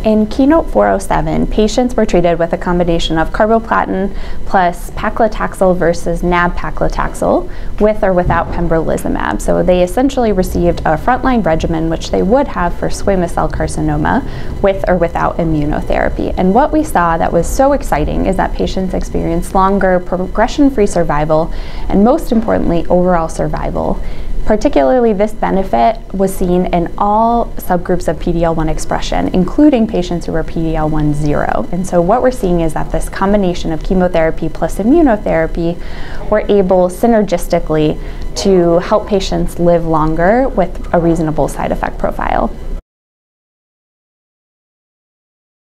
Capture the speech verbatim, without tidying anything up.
In Keynote four oh seven, patients were treated with a combination of carboplatin plus paclitaxel versus nab-paclitaxel with or without pembrolizumab. So they essentially received a frontline regimen, which they would have for squamous cell carcinoma, with or without immunotherapy. And what we saw that was so exciting is that patients experienced longer progression-free survival and, most importantly, overall survival. Particularly, this benefit was seen in all subgroups of P D L one expression, including patients who were P D L one zero. And so what we're seeing is that this combination of chemotherapy plus immunotherapy were able synergistically to help patients live longer with a reasonable side effect profile.